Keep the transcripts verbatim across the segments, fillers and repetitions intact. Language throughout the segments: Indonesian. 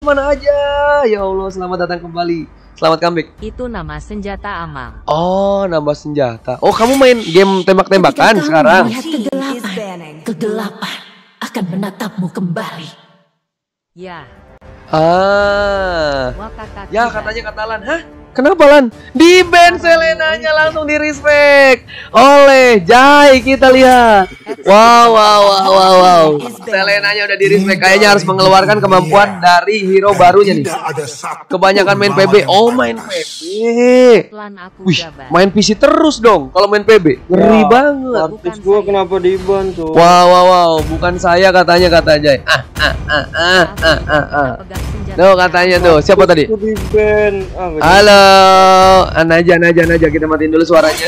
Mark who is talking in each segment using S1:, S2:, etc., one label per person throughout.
S1: mana aja? Ya Allah, selamat datang kembali. Selamat comeback.
S2: Itu nama senjata Amang.
S1: Oh, nama senjata. Oh, kamu main game tembak-tembakan sekarang?
S3: Kegelapan, kegelapan akan menatapmu kembali.
S2: Ya.
S1: Ah.
S2: Wah, kakak
S1: Ya,
S2: tidak.
S1: katanya kata Lan. Hah? Kenapa Lan? Di band Selenanya langsung di respect oleh Jai, kita lihat. Wow, wow, wow, wow, wow. Selenanya udah di respect. Kayaknya harus mengeluarkan kemampuan dari hero barunya nih. Kebanyakan main P B. Oh, main P B.
S2: Lan aku
S1: Wih,
S2: jabat.
S1: main P C terus dong kalau main P B. Ngeri
S4: Ya,
S1: banget.
S4: Artis gua kenapa dibantu?
S1: Wow, wow, wow. Bukan saya katanya, kata Jai. Ah, ah, ah, ah, ah, ah, ah.
S2: Pegang senjata.
S1: Tuh katanya tuh. Siapa tadi?
S4: Aku di ban. Ah, nggak
S1: Halo, Naja, Naja, Naja, kita matiin dulu suaranya.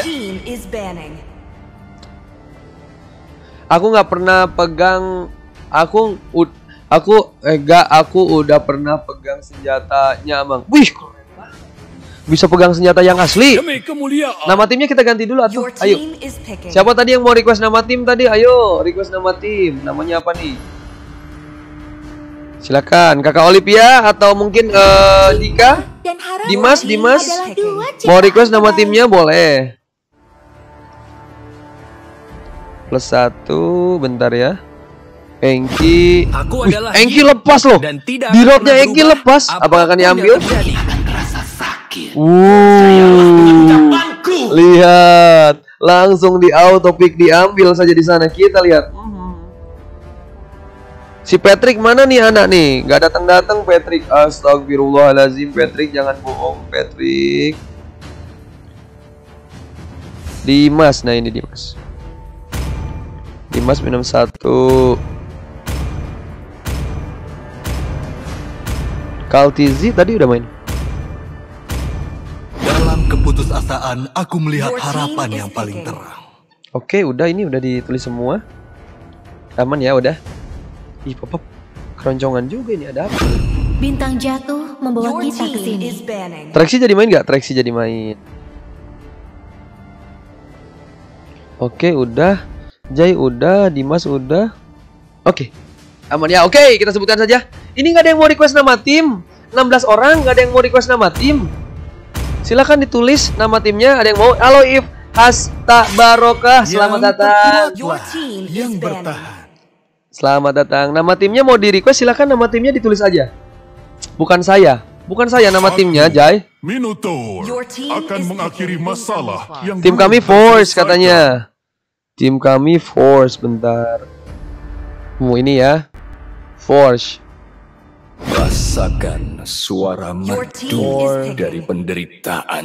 S1: Aku nggak pernah pegang, aku, ud- aku, eh gak, aku udah pernah pegang senjatanya Amang. Wih, keren banget. Bisa pegang senjata yang asli.
S5: Demi kemuliaan.
S1: Nama timnya kita ganti dulu atuh. Ayo. Siapa tadi yang mau request nama tim tadi? Ayo, request nama tim. Namanya apa nih? Silakan, Kakak Olivia atau mungkin eh, Dika? Dimas, Dimas, mau request nama timnya boleh. Plus satu, bentar ya. Engki,
S5: Aku
S1: wih,
S5: adalah
S1: Engki
S5: Yin
S1: lepas loh.
S5: dan tidak
S1: Di
S5: akan
S1: roadnya
S5: pernah
S1: Engki
S5: berubah
S1: lepas. Apakah akan
S5: apapun yang
S1: diambil?
S5: terjadi.
S1: Uh, lihat, langsung di auto pick diambil saja di sana. Kita lihat. Si Patrick mana nih anak nih? Gak datang-datang Patrick. Astagfirullahalazim, Patrick, jangan bohong Patrick. Dimas, nah ini Dimas. Dimas minum satu. Kaltizi tadi udah main.
S6: Dalam keputusasaan, aku melihat harapan yang paling terang.
S1: Oke, udah, ini udah ditulis semua. Aman ya, udah. Ih, pop, keroncongan juga ini, ada apa?
S3: Bintang jatuh membawa kita ke sini.
S1: Traksi jadi main nggak? Traksi jadi main. Oke, udah. Jai udah, Dimas udah. Oke, aman ya. Oke, kita sebutkan saja. Ini nggak ada yang mau request nama tim. enam belas orang nggak ada yang mau request nama tim. Silakan ditulis nama timnya. Ada yang mau? Halo If Hasta Barokah, selamat datang.
S6: Yang bertahan.
S1: Selamat datang. Nama timnya mau di request, silakan nama timnya ditulis aja. Bukan saya, bukan saya nama timnya, Jai.
S7: Minotaur akan mengakhiri masalah yang
S1: Tim
S7: belum
S1: kami Force
S7: terselesaikan.
S1: katanya. Tim kami Force, bentar. Mau ini ya, Force.
S6: Rasakan suara merdu dari penderitaan.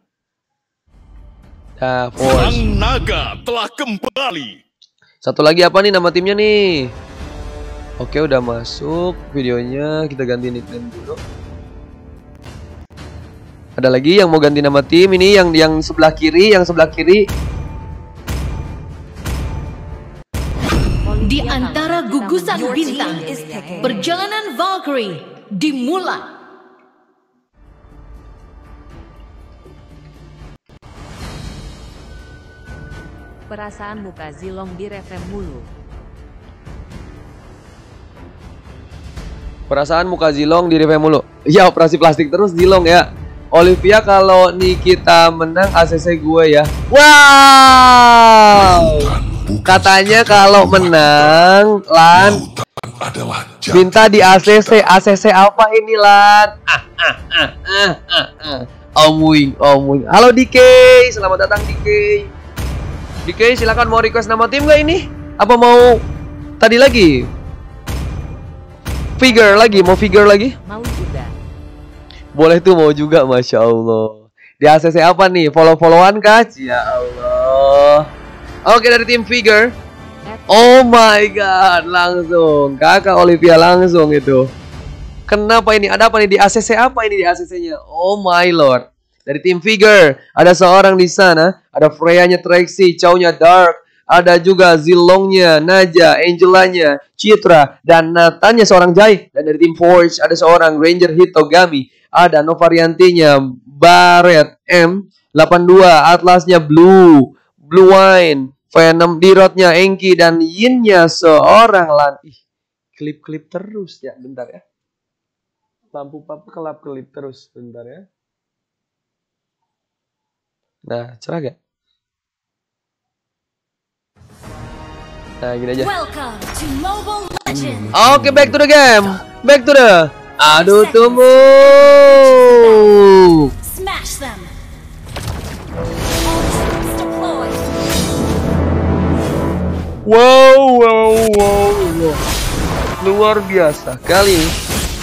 S1: Nah, Force.
S5: Sang naga telah kembali.
S1: Satu lagi apa nih nama timnya nih? Oke, udah masuk videonya. Kita ganti nickname dulu. Ada lagi yang mau ganti nama tim? Ini yang yang sebelah kiri, yang sebelah kiri.
S3: Di antara gugusan bintang, perjalanan Valkyrie dimulai.
S2: Perasaan muka Zilong di reframe mulu.
S1: Perasaan muka Zilong di review mulu. Ya, operasi plastik terus Zilong ya. Olivia, kalau Nikita menang A C C gue ya. Wow. Katanya kalau menang Lan minta di A C C. A C C apa ini Lan? Ah, ah, ah, ah, ah, ah. Omwing, omwing. Halo D K, selamat datang D K. D K, silakan mau request nama tim gak ini? Apa mau tadi lagi? Figure lagi, mau figure lagi?
S2: Mau juga.
S1: Boleh tuh, mau juga, Masya Allah. Di A C C apa nih? Follow-followan kah? Ya Allah. Oke, dari tim figure. Oh my god, langsung Kakak Olivia langsung itu. Kenapa ini? Ada apa nih di A C C? Apa ini di A C C-nya? Oh my lord. Dari tim figure ada seorang di sana. Ada Freya-nya Trixie, Chow-nya Dark. Ada juga Zilongnya, Naja, Angelanya, Citra, dan Natanya seorang Jai. Dan dari tim Forge ada seorang Ranger Hitogami. Ada Novariantinya Barret M delapan dua, Atlasnya Blue, Blue Wine, Venom Dirotnya Enki, dan Yinnya seorang Lan. Ih, klip-klip terus ya, bentar ya. Lampu papa kelap-kelip terus. Bentar ya. Nah, cerah gak? Nah, gini aja. Oke, okay, back to the game. Back to the. Aduh, tunggu. Wow, wow, wow, wow. Luar biasa kali ini.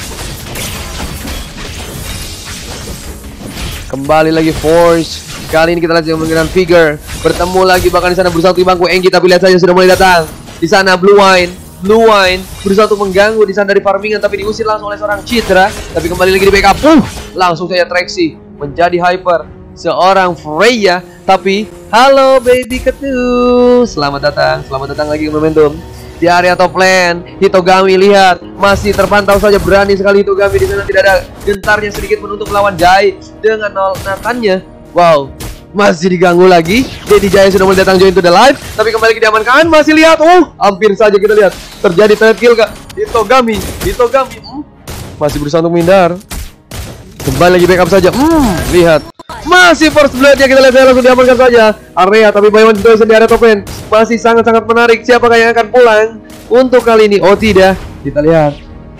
S1: Kembali lagi Force. Kali ini kita lihat yang menggunakan Figure bertemu lagi, bahkan di sana berusaha untuk bangku Enki, tapi lihat saja sudah mulai datang. Di sana Blue Wine, Blue Wine berusaha untuk mengganggu di sana dari farmingan, tapi diusir langsung oleh seorang Citra. Tapi kembali lagi di backup. Uh, langsung saja Trixie menjadi hyper seorang Freya. Tapi halo baby ketu, selamat datang, selamat datang lagi ke Momentum. Di area top lane, Hitogami lihat masih terpantau saja, berani sekali Hitogami di sana, tidak ada gentarnya sedikit pun untuk melawan Jai dengan Nathannya. Wow, masih diganggu lagi. Daddy Jaya sudah mulai datang join to the live, tapi kembali lagi diamankan. Masih lihat, uh, hampir saja kita lihat terjadi third kill kak. Hitogami, Hitogami hmm, masih berusaha untuk menghindar. Kembali lagi backup saja. Hmm, lihat masih first blood-nya, kita lihat saya langsung diamankan saja area, tapi Baywan Situation di area top lane masih sangat-sangat menarik. Siapakah yang akan pulang untuk kali ini? Oh tidak, kita lihat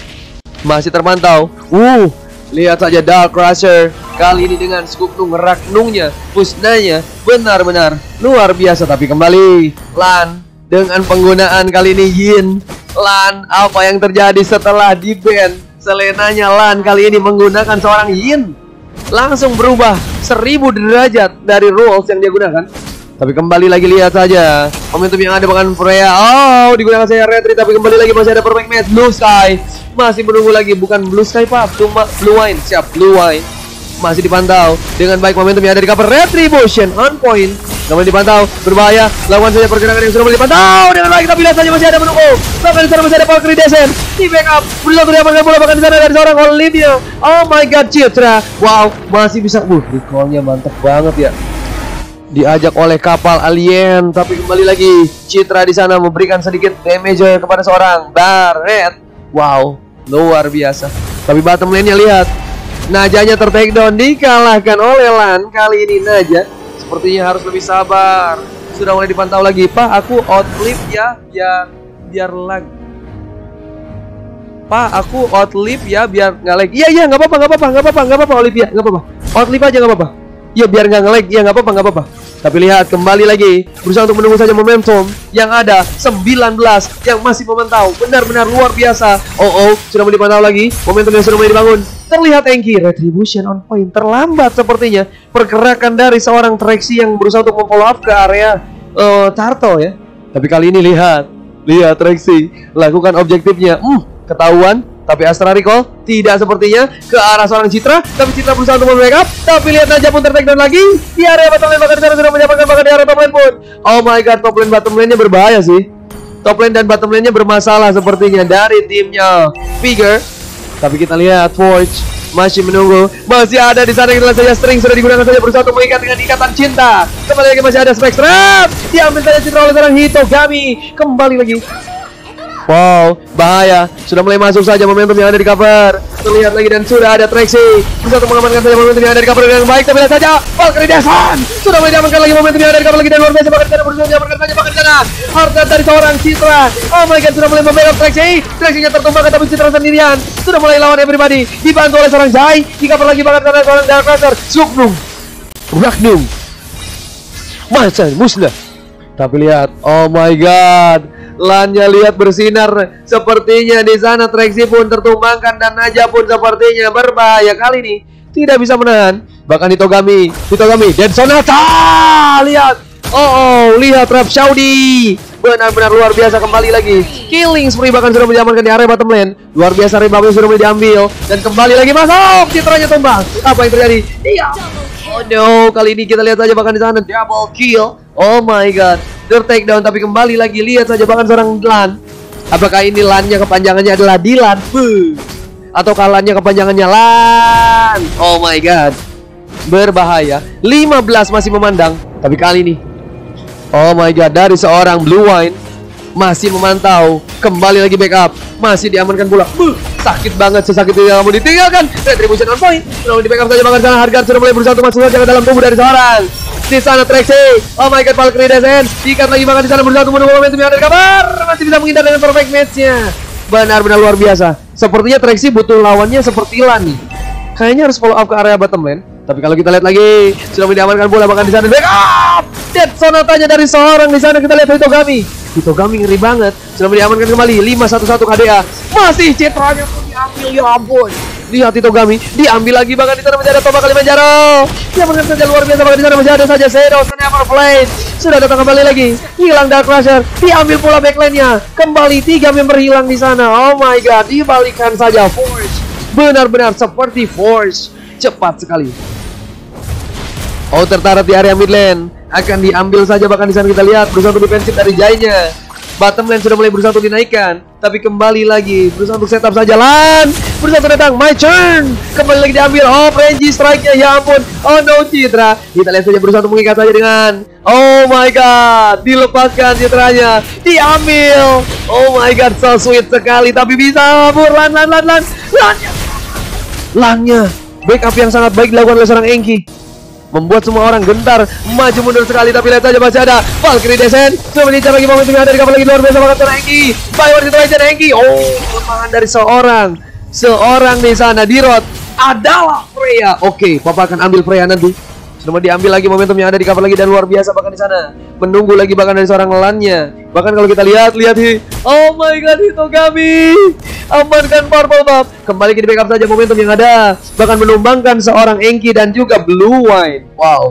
S1: masih terpantau. Uh, lihat saja Dark Crusher kali ini dengan Skupnung Raknungnya, Pusnanya benar-benar luar biasa. Tapi kembali Lan dengan penggunaan kali ini Yin. Lan, apa yang terjadi setelah di ban Selenanya? Lan kali ini menggunakan seorang Yin, langsung berubah seribu derajat dari rules yang dia gunakan. Tapi kembali lagi lihat saja momentum yang ada bahkan Freya. Oh, digunakan saya retreat, tapi kembali lagi masih ada perfect match. Blue Sky masih menunggu lagi, bukan Blue Sky Pak, cuma Blue Wine. Siap, Blue Wine masih dipantau dengan baik, momentum yang ada di cover. Retribution on point, namun dipantau, berbahaya. Lawan saja pergerakan yang sudah mulai dipantau dengan baik, tapi lihat saja masih ada menunggu. Bahkan di sana masih ada Valkyrie Descent di backup, berusaha untuk diamankan bola, bahkan di sana dari seorang Olivia. Oh my god, Citra, wow, masih bisa. Uh, recall-nya mantap banget ya. Diajak oleh kapal alien, tapi kembali lagi Citra di sana memberikan sedikit damage kepada seorang Barret. Wow, luar biasa. Tapi bottom lane-nya lihat, Najanya ter-take down, dikalahkan oleh Lan. Kali ini Naja sepertinya harus lebih sabar. Sudah mulai dipantau lagi. Pak, aku outlive ya, biar biar lag. Pak, aku outlive ya, biar nggak lag. Iya iya, nggak apa-apa, nggak apa-apa, nggak apa-apa, nggak apa-apa, Olivia, nggak apa-apa. Outlive aja nggak apa-apa. Iya, biar nggak nge-lag. Iya, nggak apa-apa, nggak apa-apa. Tapi lihat kembali lagi berusaha untuk menunggu saja momentum yang ada sembilan belas yang masih memantau, benar-benar luar biasa. Oh oh, sudah mulai dipantau lagi, momentum yang sudah mulai dibangun. Terlihat Enki, Retribution on point, terlambat sepertinya pergerakan dari seorang Trixie yang berusaha untuk memfollow up ke area uh, Tarto ya. Tapi kali ini lihat, lihat Trixie lakukan objektifnya, hmm, ketahuan. Tapi Astra Recall tidak sepertinya ke arah seorang Citra, tapi Citra berusaha untuk membackup. Tapi lihat aja pun ter-take down lagi di area bottom lane, bahkan di sana sudah menyamakan, bahkan di area top lane pun. Oh my god, top lane bottom lane-nya berbahaya sih. Top lane dan bottom lane-nya bermasalah sepertinya dari timnya Figure. Tapi kita lihat Forge masih menunggu, masih ada di sana. Kita lihat saja string sudah digunakan saja, berusaha untuk mengikat dengan ikatan cinta. Kembali lagi masih ada Spectrum, diambil saja Citra oleh seorang Hitogami. Kembali lagi. Wow, bahaya. Sudah mulai masuk saja momentum yang ada di cover. Terlihat lagi dan sudah ada Trixie berusaha untuk mengamankan saja momentum yang ada di cover dengan baik. Tapi lihat saja Valkyrie Descent sudah mulai diamankan lagi momentum yang ada di cover lagi, dan luar biasa bahkan di sana berusaha diamankan saja, bahkan di sana harta dari seorang Citra. Oh my god, sudah mulai membackup Trixie. Trixie-nya tertumbangkan, tapi Citra sendirian sudah mulai lawan everybody, dibantu oleh seorang Zai. Di cover lagi bahkan karena seorang Dark Crusher, Supnung Raknung Masa musnah. Tapi lihat, oh my god, Lan-nya lihat bersinar. Sepertinya di sana Trixie pun tertumbangkan dan Naja pun sepertinya berbahaya kali ini, tidak bisa menahan. Bahkan Hitogami, Hitogami dan Sonata. Lihat, oh, oh lihat Rap Shaudi benar-benar luar biasa. Kembali lagi killing spree, bahkan sudah menjamankan di area bottom lane. Luar biasa, rebound sudah mulai diambil dan kembali lagi masuk. Citranya tumbang. Apa yang terjadi? Iya. Oh no, kali ini kita lihat saja bahkan di sana double kill. Oh my god, the take down. Tapi kembali lagi lihat saja bahkan seorang Lan. Apakah ini Lan-nya kepanjangannya adalah Dilan? Buh. Atau Lan-nya kepanjangannya Lan? Oh my god, berbahaya. lima belas masih memandang. Tapi kali ini, oh my god, dari seorang Blue Wine masih memantau. Kembali lagi backup, masih diamankan pula. Buh, sakit banget, sesakit itu yang mau ditinggalkan. Retribution on point, lalu di backup saja bahkan sana. Harga sudah mulai berusaha untuk masuk saja ke dalam tubuh dari seorang. Di sana Trixie, oh my god, Valkyrie Descent diikat lagi bahkan di sana berusaha untuk menunggu momentum yang ada di kabar. Masih bisa menghindar dengan perfect match-nya. Benar-benar luar biasa. Sepertinya Trixie butuh lawannya seperti Lan nih. Kayaknya harus follow up ke area bottom lane. Tapi kalau kita lihat lagi, sudah diamankan bola bahkan di sana backup. Dead sonatanya dari seorang di sana, kita lihat Hitogami. Hitogami ngeri banget. Sudah diamankan kembali lima satu satu K D A. Masih citranya pun diambil, ya ampun. Lihat Hitogami diambil lagi bahkan di sana masih ada Toba Kalimanjaro. Diamankan saja luar biasa bahkan di sana masih ada saja Shadow Sun Everflame. Sudah datang kembali lagi. Hilang Dark Crusher, diambil pula backlane-nya. Kembali tiga member hilang di sana. Oh my god, dibalikan saja Force. Benar-benar seperti Force. Cepat sekali. Oh, tertarik di area mid lane. Akan diambil saja bahkan di sana kita lihat berusaha untuk defensif dari Jai-nya. Bottom lane sudah mulai berusaha untuk dinaikkan, tapi kembali lagi berusaha untuk setup saja Lan. Berusaha untuk datang, my turn. Kembali lagi diambil. Oh, Renji strike-nya, ya ampun. Oh no, Citra. Kita lihat saja berusaha untuk mengikat saja dengan, oh my god, dilepaskan Citranya, diambil. Oh my god, so sweet sekali, tapi bisa kabur. Lan, Lan, Lan, Lan. Lannya. Lannya. Backup yang sangat baik dilakukan oleh seorang Enki, membuat semua orang gentar, maju mundur sekali. Tapi lihat saja masih ada Valkyrie Descent, sudah mengincar lagi momentum yang ada di kapal lagi luar biasa banget seorang Enki. By one situation Enki. Oh, kelemahan dari seorang Seorang di sana di road adalah Freya. Oke, Papa akan ambil Freya nanti. Sudah diambil lagi momentum yang ada di kapal lagi dan luar biasa bahkan di sana. Menunggu lagi bahkan dari seorang Lannya. Bahkan kalau kita lihat, lihat hi. Oh my god, Hitogami. Amankan purple buff. Kembali ke di backup saja momentum yang ada. Bahkan menumbangkan seorang Enki dan juga Blue Wine. Wow.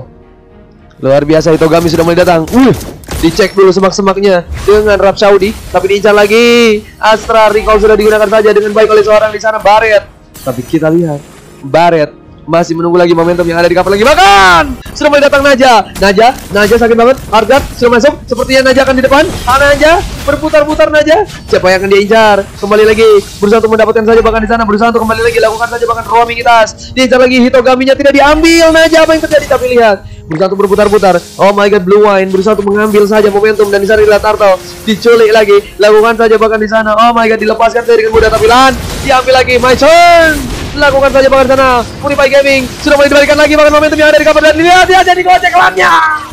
S1: Luar biasa, Hitogami sudah mulai datang. Uh, dicek dulu semak-semaknya dengan Rap Saudi, tapi diincar lagi. Astra Recall sudah digunakan saja dengan baik oleh seorang di sana Barret. Tapi kita lihat Barret masih menunggu lagi momentum yang ada di kapal lagi. Bahkan sudah mulai datang Naja. Naja, Naja sakit banget. Argat sudah masuk. Sepertinya Naja akan di depan. Ah, Naja berputar-putar Naja. Siapa yang akan diincar? Kembali lagi berusaha untuk mendapatkan saja bahkan di sana. Berusaha untuk kembali lagi lakukan saja bahkan roaming itas. Diincar lagi, Hitogaminya tidak diambil. Naja, apa yang terjadi? Tapi lihat, berusaha untuk berputar-putar. Oh my god, Blue Wine berusaha untuk mengambil saja momentum dan di sana dilihat Turtle diculik lagi. Lakukan saja bahkan di sana. Oh my god, dilepaskan saja dengan mudah tapi Lan diambil lagi. My turn. Lakukan saja bahkan sana. Purify Gaming sudah mulai dibalikan lagi bahkan momentum yang ada di kapal dan lihat dia jadi gocek Lannya.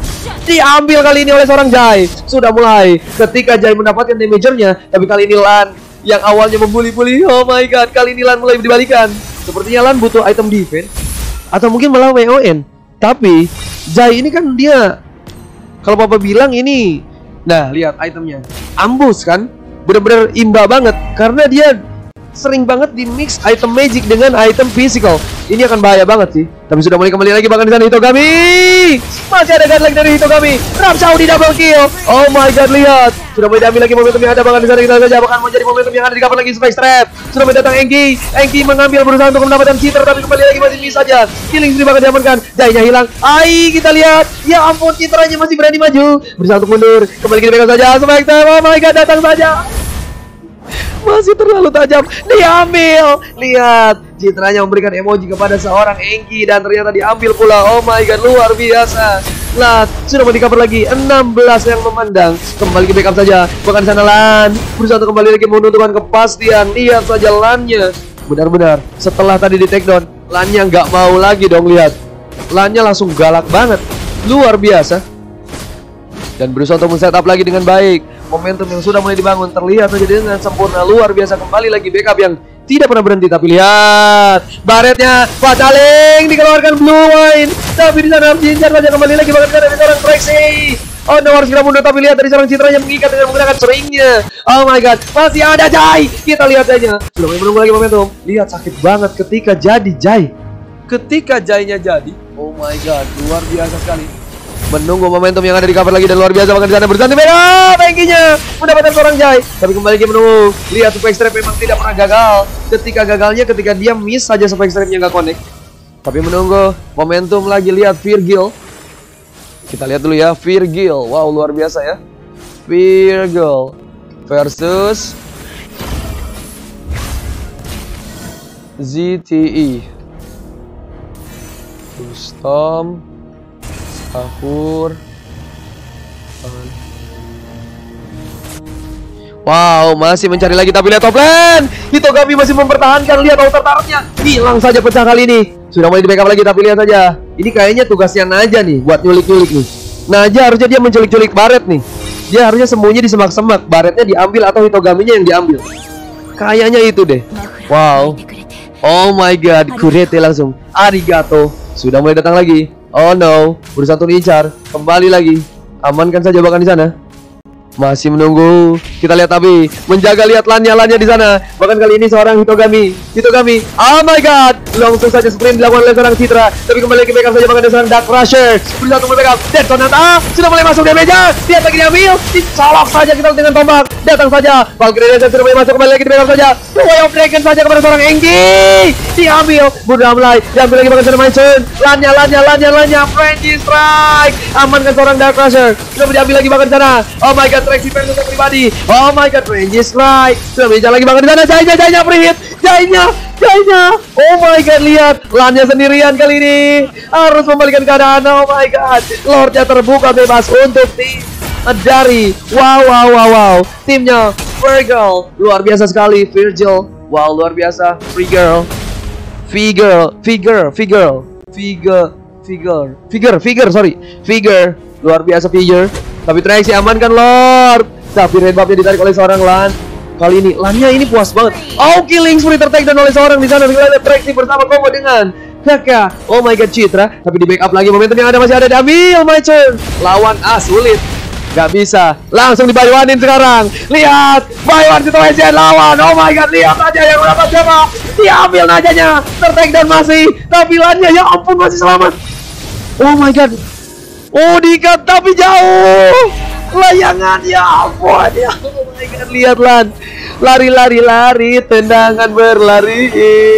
S1: Diambil kali ini oleh seorang Jai. Sudah mulai ketika Jai mendapatkan damagernya, tapi kali ini Lan yang awalnya membuli-buli. Oh my god, kali ini Lan mulai dibalikan. Sepertinya Lan butuh item defense atau mungkin malah W O N. Tapi Jai ini kan dia, kalau Papa bilang ini, nah lihat itemnya, ambus kan, bener-bener imba banget karena dia sering banget di mix item magic dengan item physical. Ini akan bahaya banget sih. Tapi sudah mulai kembali lagi bahkan di sana Hitogami. Masih ada godlike dari Hitogami. Rap Saudi double kill. Oh my god, lihat. Sudah mulai diambil lagi momentum yang ada bahkan di sana kita saja bahkan menjadi momentum yang ada di kapal lagi Spike Trap. Sudah mulai datang Enki. Enki mengambil berusaha untuk mendapatkan cheater tapi kembali lagi masih miss saja. Killing spree bahkan diamankan. Jai-nya hilang. Ai, kita lihat. Ya ampun, cheaternya masih berani maju. Berusaha untuk mundur. Kembali kita pegang saja Spike Trap. Oh my god, datang saja. Masih terlalu tajam, diambil. Lihat, citranya memberikan emoji kepada seorang Enki dan ternyata diambil pula. Oh my god, luar biasa. Lah, sudah mau di cover lagi. enam belas yang memandang. Kembali ke backup saja. Bahkan sana Lan berusaha untuk kembali lagi menentukan kepastian. Lihat saja Lannya. Benar-benar setelah tadi di take down, Lannya nggak mau lagi dong. Lihat, Lannya langsung galak banget. Luar biasa. Dan berusaha untuk men-setup lagi dengan baik. Momentum yang sudah mulai dibangun terlihat saja dengan sempurna. Luar biasa, kembali lagi backup yang tidak pernah berhenti. Tapi lihat Barretnya, Fataling dikeluarkan Blue Wine. Tapi di sana Jinjar saja kembali lagi bahkan dari seorang Trixie. Oh no, harus segera mundur. Tapi lihat dari seorang Citranya mengikat dengan menggunakan seringnya. Oh my god, masih ada Jai. Kita lihat saja. Sudah mulai menunggu lagi momentum. Lihat sakit banget ketika jadi Jai. Ketika Jainya jadi. Oh my god, luar biasa sekali. Menunggu momentum yang ada di cover lagi dan luar biasa bahkan di sana bersama backup Enkinya mendapatkan seorang Jai. Tapi kembali lagi menunggu. Lihat Spike Strap memang tidak pernah gagal. Ketika gagalnya ketika dia miss saja Spike Strapnya nggak connect. Tapi menunggu momentum lagi. Lihat Virgil. Kita lihat dulu ya Virgil. Wow, luar biasa ya. Virgil versus Z T E. Rustom Sahur. Wow, masih mencari lagi tapi lihat top lane. Hitogami masih mempertahankan, lihat outer turret-nya. Hilang saja pecah kali ini. Sudah mulai di backup lagi tapi lihat saja. Ini kayaknya tugasnya Naja nih buat nyulik-nyulik nih. Naja harusnya dia menculik-culik Barret nih. Dia harusnya sembunyi di semak-semak, Barretnya diambil atau Hitogaminya yang diambil. Kayaknya itu deh. Wow. Oh my god, Kurete langsung. Arigato. Sudah mulai datang lagi. Oh no, berusaha untuk incar. Kembali lagi. Amankan saja bahkan di sana. Masih menunggu. Kita lihat tapi menjaga, lihat lannya-lannya di sana. Bahkan kali ini seorang Hitogami. Hitogami. Oh my god. Langsung saja sprint dilakukan oleh seorang Citra. Tapi kembali ke backup saja bahkan ada seorang Dark Crusher. Berusaha untuk backup. Dead Sonata sudah mulai masuk damage-nya. Lihat lagi diambil. Dicolok saja kita dengan tombak. Datang saja. Valkyrie Reset sudah mulai masuk, kembali lagi di backup saja. The Way of Dragon saja kepada seorang Engi. Diambil. Sudah mulai. Diambil lagi bahkan seorang Mansion. Lannya, lannya, lannya, lannya. Frenzy Strike. Amankan seorang Dark Crusher. Sudah diambil lagi bahkan sana. Oh my god. Traxi versus pribadi. Oh my god, Frenzy Strike. Sudah bisa lagi banget di sana. Jainya, Jainya free hit. Jainya, Jainya. Oh my god, lihat lannya sendirian kali ini. Harus membalikan keadaan. Oh my god. Lordnya terbuka bebas untuk tim dari wow wow wow wow. Timnya Virgil. Luar biasa sekali Virgil. Wow, luar biasa. Free girl. Figure, figure, figure, figure, figure, figure, figure, sorry, figure. Luar biasa figure. Tapi Traxi amankan Lord. Tapi red buff-nya ditarik oleh seorang Lan. Kali ini Lannya ini puas banget. Oh, killing spree tertakedown oleh seorang di sana. Kita lihat Traxi bersama combo dengan Kaka. Oh my god, Citra. Tapi di backup lagi, momentum yang ada masih ada. Diambil my turn. Lawan A sulit. Gak bisa. Langsung dibayuanin sekarang. Lihat, Bayuan situation lawan. Oh my god, lihat aja yang dapat siapa. Diambil najanya. Tertakedown masih. Tapi Lannya ya ampun masih selamat. Oh my god. Oh, diikat tapi jauh. Layangan ya ampun ya. Oh my god, lihat Lan. Lari lari lari, tendangan berlari.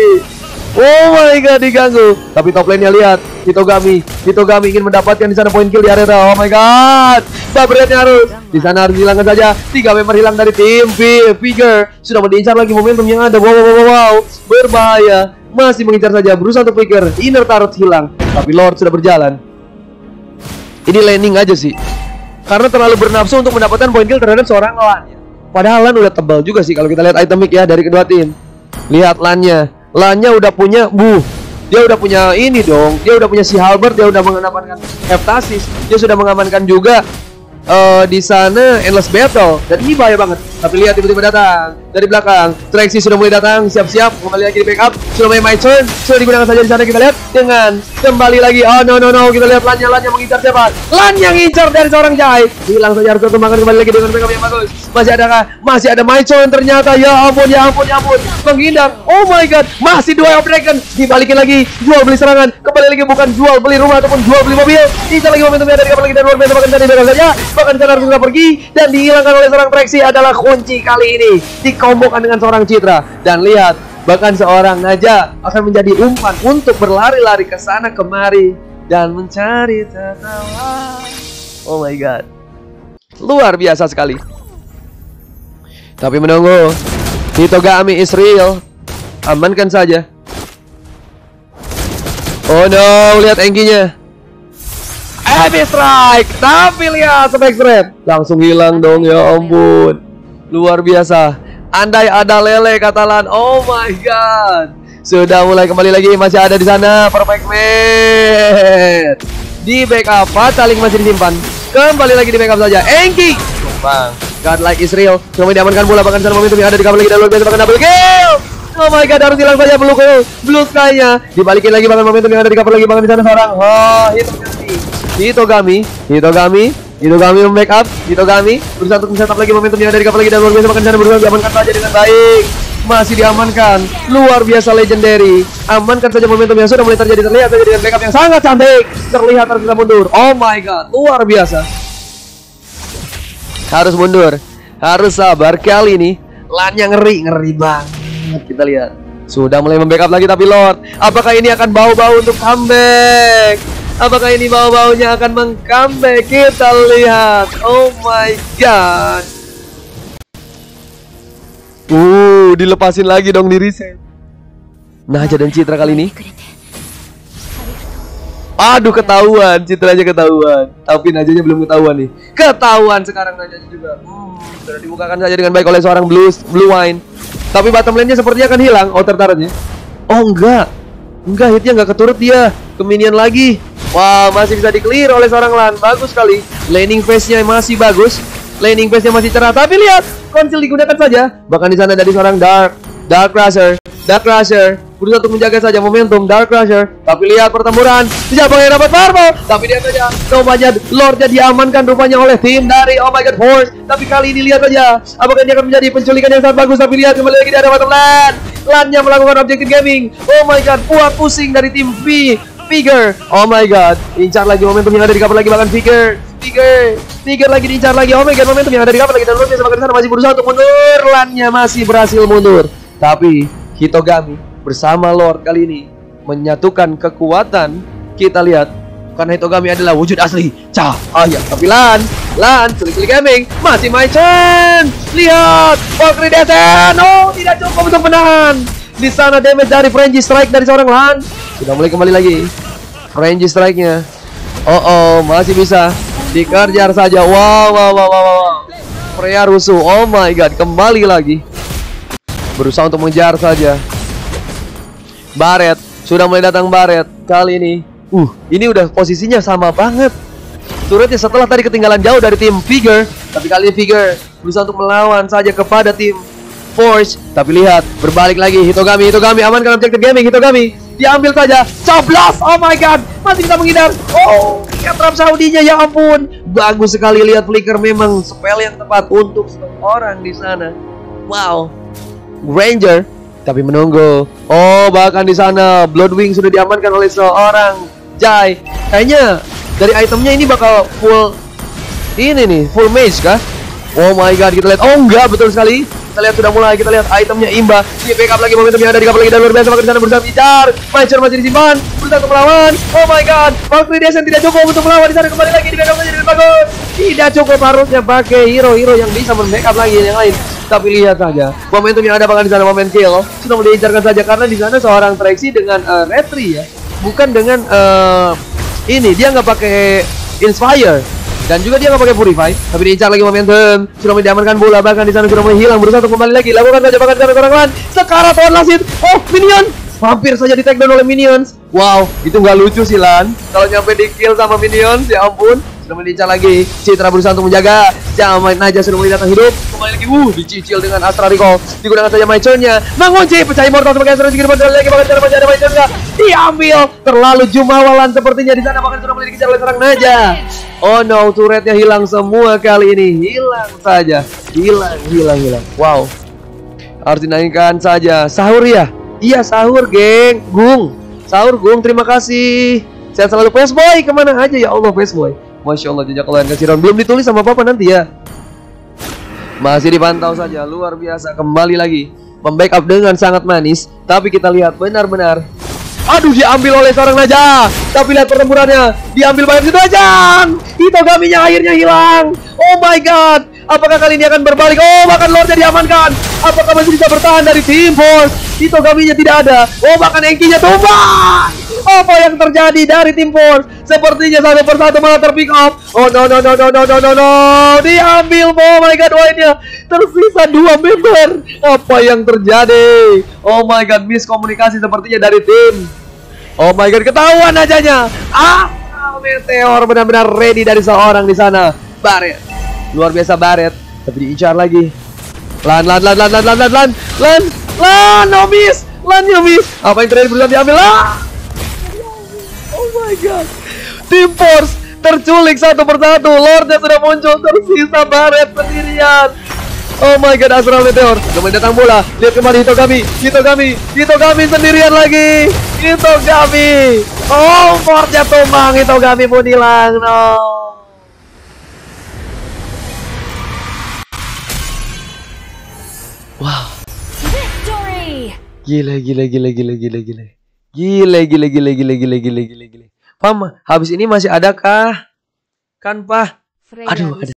S1: Oh my god, diganggu. Tapi top lane-nya lihat, Hitogami. Hitogami ingin mendapatkan di sana poin kill di area. Oh my god. Barret-nya harus. Di sana harus hilangkan saja. Tiga member hilang dari tim Figure. Sudah mengincar lagi momentum yang ada. Wow wow wow wow. Berbahaya. Masih mengincar saja, berusaha untuk Figure. Inner turret hilang. Tapi Lord sudah berjalan. Ini laning aja sih, karena terlalu bernafsu untuk mendapatkan poin kill terhadap seorang Lan. Padahal Lan udah tebal juga sih kalau kita lihat itemik ya dari kedua tim. Lihat Lannya, Lannya udah punya buh. Dia udah punya ini dong. Dia udah punya si Halberd, dia udah mengamankan Heptasis. Dia sudah mengamankan juga uh, di sana Endless Battle. Dan ini bahaya banget. Tapi lihat tiba-tiba datang dari belakang. Traxi sudah mulai datang, siap-siap kembali lagi di backup. Sudah mulai my turn. Sudah digunakan saja di sana, kita lihat dengan kembali lagi. Oh no no no, kita lihat Lannya, Lannya mengincar siapa? Lan yang ngincar dari seorang Jai. Hilang saja, harus kembangkan kembali lagi dengan backup yang bagus. Masih ada kah? Masih ada my turn ternyata. Ya ampun, ya ampun, ya ampun. Menghindar. Oh my god, masih dua of Dragon. Dibalikin lagi, jual beli serangan. Kembali lagi, bukan jual beli rumah ataupun jual beli mobil. Bisa lagi momentumnya dari kapal lagi dan luar biasa, bahkan tadi backup saja. Bahkan sana harus segera pergi dan dihilangkan oleh seorang Traxi adalah kunci kali ini. Dikombokan dengan seorang Citra. Dan lihat, bahkan seorang Naja akan menjadi umpan untuk berlari-lari ke sana kemari dan mencari tertawa. Oh my god, luar biasa sekali. Tapi menunggu. Hitogami is real. Amankan saja. Oh no, lihat Engginya. Heavy strike. Tapi lihat spek strap langsung hilang dong, ya ampun. Luar biasa. Andai ada lele kata Lan. Oh my god. Sudah mulai kembali lagi, masih ada di sana perfect match. Di backup, Fataling masih disimpan. Kembali lagi di backup saja. Enggi. Bang, godlike Israel. Cuma diamankan bola, bahkan sana momentum yang ada di kapal lagi dan luar biasa, bahkan double kill. Oh my god, harus hilang saja blue kill. Blue sky-nya. Dibalikin lagi bahkan momentum yang ada di kapal lagi, bahkan di sana seorang. Oh, Hitogami. Hitogami, Hitogami, Hitogami membackup, Hitogami berusaha untuk mencetak lagi momentum yang ada di kapal lagi dan luar biasa, bahkan sana berusaha diamankan saja dengan baik. Masih diamankan, luar biasa legendary. Amankan saja momentum yang sudah mulai terjadi, terlihat saja dengan backup yang sangat cantik. Terlihat harus kita mundur. Oh my god, luar biasa. Harus mundur, harus sabar kali ini. Lannya ngeri, ngeri banget. Kita lihat, sudah mulai membackup lagi tapi Lord, apakah ini akan bau-bau untuk comeback? Apakah ini bau-baunya akan meng-comeback? Kita lihat. Oh my god. Uh, dilepasin lagi dong di reset. Naja dan Citra kali ini. Aduh, ketahuan, citranya ketahuan. Tapi Najanya belum ketahuan nih. Ketahuan sekarang Najanya juga. Hmm, sudah dibukakan saja dengan baik oleh seorang Blue Blue Wine. Tapi bottom lane-nya sepertinya akan hilang outer turret-nya. Oh enggak. Enggak, hitnya enggak keturut dia. Ke minion lagi. Wah, masih bisa di-clear oleh seorang Lan. Bagus sekali. Laning phase-nya masih bagus. Laning phase-nya masih cerah. Tapi lihat, konsil digunakan saja. Bahkan di sana dari seorang Dark Dark Crusher. Dark Crusher berusaha untuk menjaga saja momentum Dark Crusher. Tapi lihat pertempuran. Siapa yang dapat fireball? Tapi dia saja rupanya Lordnya diamankan rupanya oleh tim dari Oh My God Force. Tapi kali ini lihat saja, apakah ini akan menjadi penculikan yang sangat bagus. Tapi lihat kembali lagi di ada bottom lane. Lannya melakukan objective gaming. Oh my god, buat pusing dari tim V Figure. Oh my god, incar lagi momentum yang ada di cover lagi, bahkan Figure Figure Figure lagi diincar lagi. Oh my god, momentum yang ada di cover lagi. Dan Lordnya sama sana masih berusaha untuk mundur. Lannya masih berhasil mundur. Tapi Hitogami bersama Lord kali ini menyatukan kekuatan. Kita lihat, karena Hitogami adalah wujud asli cahaya. Tapi Lan Lan, culik-culik gaming, masih my turn. Lihat, Valkyrie Descent. Oh, tidak cukup untuk menahan. Di sana damage dari frenzy strike dari seorang Lan. Sudah mulai kembali lagi frenzy strike-nya. Oh oh, masih bisa dikejar saja. Wow wow wow wow, wow. Freya rusuh. Oh my god, kembali lagi berusaha untuk mengejar saja. Barret sudah mulai datang. Barret kali ini, uh, ini udah posisinya sama banget. Turretnya setelah tadi ketinggalan jauh dari tim Figure, tapi kali ini Figure berusaha untuk melawan saja kepada tim Force. Tapi lihat, berbalik lagi Hitogami. Hitogami amankan objektif gaming. Hitogami diambil saja. Coblos. Oh my god, masih bisa menghindar. Oh, trap Saudinya, ya ampun. Bagus sekali, lihat flicker, memang spell yang tepat untuk seorang di sana. Wow. Ranger tapi menunggu. Oh, bahkan di sana Bloodwing sudah diamankan oleh seorang Jai. Kayaknya dari itemnya ini bakal full ini nih, full mage kah? Oh my god, kita lihat. Oh enggak, betul sekali. Kita lihat sudah mulai, kita lihat itemnya Imba. Dia backup lagi momentum yang ada di cover lagi dan luar biasa. Bahkan di sana berusaha mengejar. Macher masih disimpan, berusaha untuk melawan. Oh my god, Valkyrie Descent tidak cukup untuk melawan. Di sana kembali lagi di backup saja dengan bagus. Tidak cukup, harusnya pakai hero-hero yang bisa membackup lagi yang lain. Tapi lihat saja momentum yang ada, bahkan di sana momen kill sudah mulai diincarkan saja karena di sana seorang Trixie dengan uh, retri ya, bukan dengan uh, ini, dia nggak pakai Inspire dan juga dia nggak pakai Purify, tapi diincar lagi momentum. Sudah mulai diamankan bola, bahkan di sana sudah mulai hilang, berusaha untuk kembali lagi. Lakukan saja, bahkan di sana seorang Lan sekarang Tuan Lasit. Oh, minion hampir saja di take down oleh minions. Wow, itu nggak lucu sih Lan kalau nyampe di kill sama minions, ya ampun. Sudah mengincar lagi. Citra berusaha untuk menjaga. Jangan Naja sudah mulai datang hidup. Kembali lagi. Uh, dicicil dengan Astra Recall. Digunakan saja Maichon-nya. Mengunci. Pecah immortal sebagai Astra Recall. Kembali lagi. Bahkan cara masih ada Maichon enggak. Diambil. Terlalu jumawalan sepertinya di sana. Bahkan sudah mulai dikejar oleh serang Naja. Oh no, turretnya hilang semua kali ini. Hilang saja. Hilang, hilang, hilang. Wow. Harus dinaikkan saja. Sahur ya? Iya, sahur, geng. Gung. Sahur, Gung. Terima kasih. Sehat selalu, P S Boy. Kemana aja ya Allah, P S Boy. Masya Allah, jejak kalian kasih round. Belum ditulis sama papa nanti ya. Masih dipantau saja, luar biasa. Kembali lagi membackup dengan sangat manis. Tapi kita lihat benar-benar, aduh, diambil oleh seorang Naja. Tapi lihat pertempurannya, diambil banyak Naja. Hitogaminya akhirnya hilang. Oh my god, apakah kali ini akan berbalik? Oh, bahkan Lordnya diamankan. Apakah masih bisa bertahan dari tim Force? Hitogaminya tidak ada. Oh, bahkan Enkinya tumbang. Apa yang terjadi dari tim Force? Sepertinya satu persatu malah terpick up. Oh no no no no no no no no. Diambil. Oh my god, wine-nya. Tersisa dua member. Apa yang terjadi? Oh my god, miskomunikasi sepertinya dari tim. Oh my god, ketahuan ajanya. Ah, Meteor benar-benar ready dari seorang di sana. Barret. Luar biasa Barret. Tapi diincar lagi. Lan lan lan lan lan lan lan lan lan lan, no miss. Lannya miss. Apa yang terjadi? Berusaha diambil. Ah! Oh my god, tim Force terculik satu persatu. Lordnya sudah muncul, tersisa Barret sendirian. Oh my god, Astral Meteor sudah datang bola. Lihat kembali Hitogami. Hitogami Hitogami sendirian lagi. Hitogami. Oh, Fordnya tumbang. Hitogami pun hilang. No. Wow. Gila gila gila gila gila gila. Gile, gile, gile, gile, gile, gile, gile, gile. Pam, habis ini masih ada kah? Kan, Pak? Aduh, ada.